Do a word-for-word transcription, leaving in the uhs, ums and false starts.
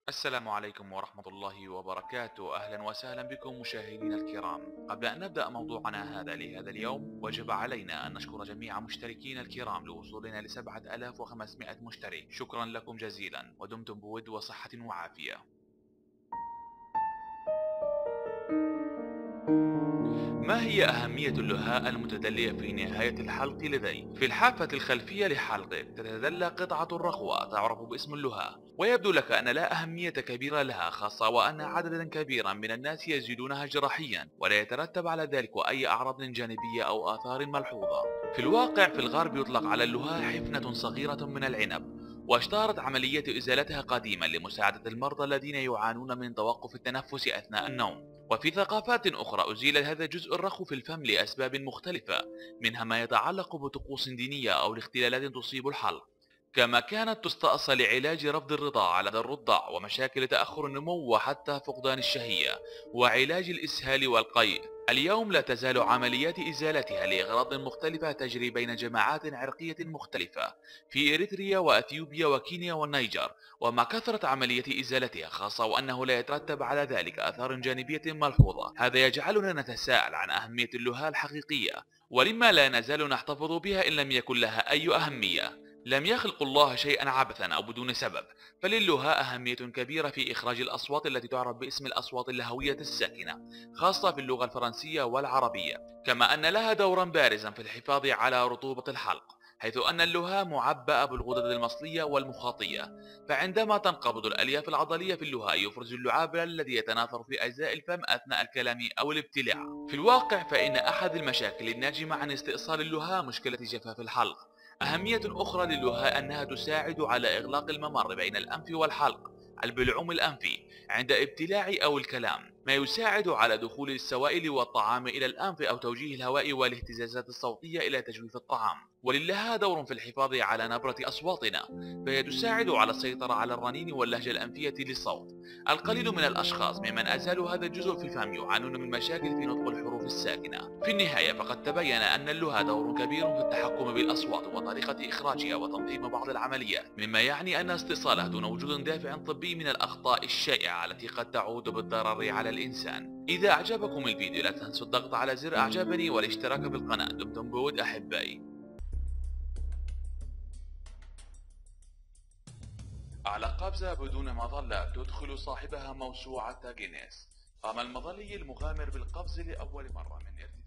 السلام عليكم ورحمة الله وبركاته. أهلا وسهلا بكم مشاهدينا الكرام. قبل أن نبدأ موضوعنا هذا لهذا اليوم، وجب علينا أن نشكر جميع مشتركين الكرام لوصولنا لسبعة آلاف وخمسمائة مشترك. شكرا لكم جزيلا، ودمتم بود وصحة وعافية. ما هي أهمية اللهاء المتدلية في نهاية الحلق لدي؟ في الحافة الخلفية لحلقك تتدلى قطعة رخوة تعرف باسم اللهاء، ويبدو لك أن لا أهمية كبيرة لها، خاصة وأن عددا كبيرا من الناس يجدونها جراحيا ولا يترتب على ذلك أي أعراض جانبية أو آثار ملحوظة. في الواقع في الغرب يطلق على اللهاء حفنة صغيرة من العنب، واشتهرت عملية إزالتها قديما لمساعدة المرضى الذين يعانون من توقف التنفس أثناء النوم. وفي ثقافات أخرى أزيل هذا الجزء الرخو في الفم لأسباب مختلفة، منها ما يتعلق بطقوس دينية أو لاختلالات تصيب الحلق. كما كانت تستأصل لعلاج رفض الرضاعة لدى الرضع ومشاكل تأخر النمو وحتى فقدان الشهية، وعلاج الإسهال والقيء. اليوم لا تزال عمليات إزالتها لأغراض مختلفة تجري بين جماعات عرقية مختلفة في إريتريا وأثيوبيا وكينيا والنيجر. ومع كثرة عملية إزالتها، خاصة وأنه لا يترتب على ذلك آثار جانبية ملحوظة، هذا يجعلنا نتساءل عن أهمية اللهاء الحقيقية، ولما لا نزال نحتفظ بها إن لم يكن لها أي أهمية. لم يخلق الله شيئا عبثا أو بدون سبب، فللهاء أهمية كبيرة في إخراج الأصوات التي تعرف باسم الأصوات اللهوية الساكنة، خاصة في اللغة الفرنسية والعربية. كما أن لها دورا بارزا في الحفاظ على رطوبة الحلق، حيث أن اللهاء معبأ بالغدد المصلية والمخاطية، فعندما تنقبض الألياف العضلية في اللهاء يفرز اللعاب الذي يتناثر في أجزاء الفم أثناء الكلام أو الابتلاع. في الواقع فإن أحد المشاكل الناجمة عن استئصال اللهاء مشكلة جفاف الحلق. أهمية أخرى للهاء أنها تساعد على إغلاق الممر بين الأنف والحلق، البلعوم الأنفي، عند ابتلاع أو الكلام، ما يساعد على دخول السوائل والطعام إلى الأنف أو توجيه الهواء والاهتزازات الصوتية إلى تجويف الطعام. ولها دور في الحفاظ على نبرة أصواتنا، فهي تساعد على السيطرة على الرنين واللهجة الأنفية للصوت. القليل من الأشخاص ممن أزالوا هذا الجزء في الفم يعانون من مشاكل في نطق الحروف الساكنة. في النهاية فقد تبين أن اللهاء دور كبير في التحكم بالأصوات وطريقة إخراجها وتنظيم بعض العمليات، مما يعني أن استئصالها دون وجود دافع طبي من الأخطاء الشائعة التي قد تعود بالضرر على الإنسان. إذا أعجبكم الفيديو لا تنسوا الضغط على زر أعجبني والاشتراك بالقناة. دمتم بود أحبائي. على قفزة بدون مظلة تدخل صاحبها موسوعة جينيس. قام المظلي المغامر بالقفز لأول مرة من ارتفاع